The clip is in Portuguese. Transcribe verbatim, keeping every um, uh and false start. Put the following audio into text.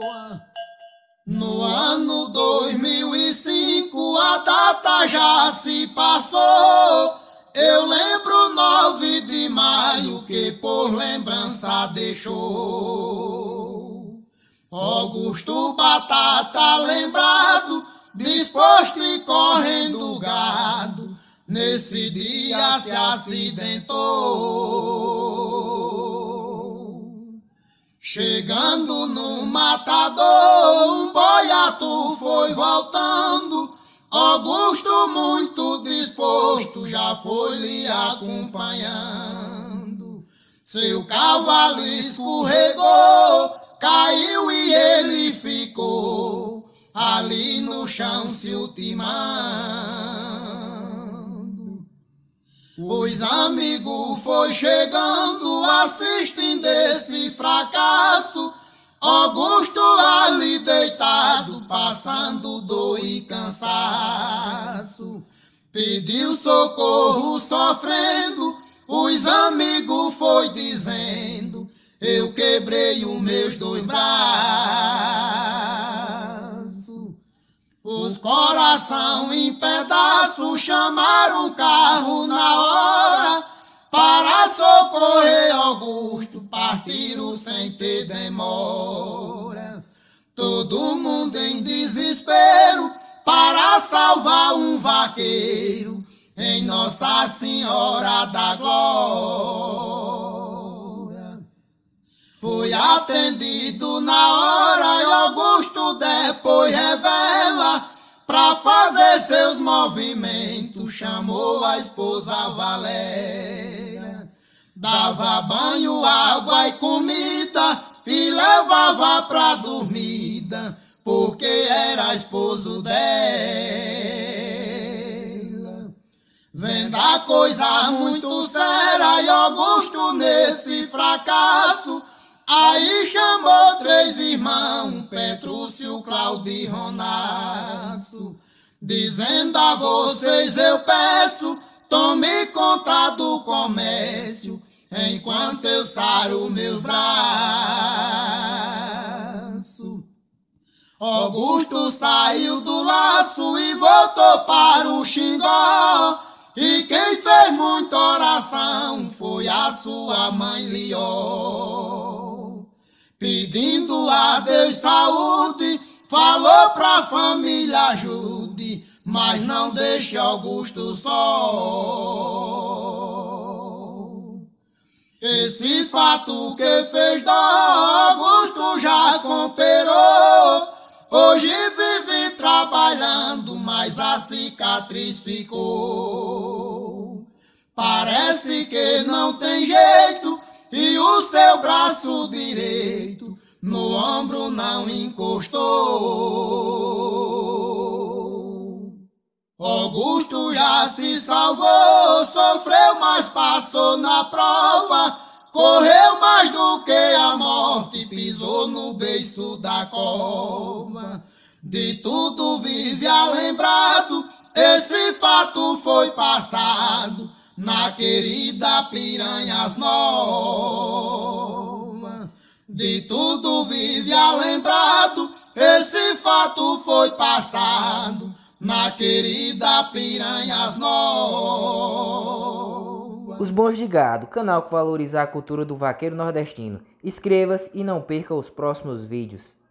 No ano dois mil e cinco a data já se passou. Eu lembro nove de maio que por lembrança deixou. Augusto Batata lembrado, disposto e correndo gado, nesse dia se acidentou. Chegando no matador, um boiato foi voltando. Augusto, muito disposto, já foi lhe acompanhando. Seu cavalo escorregou, caiu e ele ficou ali no chão se ultimando. Os amigos foi chegando, assistindo esse fracasso. Augusto ali deitado, passando dor e cansaço. Pediu socorro sofrendo, os amigos foi dizendo: eu quebrei os meus dois braços. Os coração em pedaços chamaram o carro na hora para socorrer Augusto, partiram sem ter demora. Todo mundo em desespero para salvar um vaqueiro em Nossa Senhora da Glória. Foi atendido na hora e Augusto depois revela, pra fazer seus movimentos chamou a esposa Valéria. Dava banho, água e comida e levava pra dormida, porque era esposo dela. Vendo a coisa muito séria e Augusto nesse fracasso, aí chamou três irmãos, Petrúcio, Cláudio e Ronaço, dizendo a vocês eu peço, tome conta do comércio, enquanto eu saro meus braços. Augusto saiu do laço e voltou para o Xingó, e quem fez muita oração foi a sua mãe Lió. Pedindo a Deus saúde, falou pra família ajude, mas não deixe Augusto só. Esse fato que fez dó, Augusto já cooperou. Hoje vive trabalhando, mas a cicatriz ficou. Parece que não tem jeito, e o seu braço direito no ombro não encostou. Augusto já se salvou, sofreu, mas passou na prova. Correu mais do que a morte, pisou no beiço da cova. De tudo vive lembrado, esse fato foi passado na querida Piranhas Nova. De tudo vive lembrado, esse fato foi passado na querida Piranhas Nova. Os Bons de Gado, canal que valoriza a cultura do vaqueiro nordestino. Inscreva-se e não perca os próximos vídeos.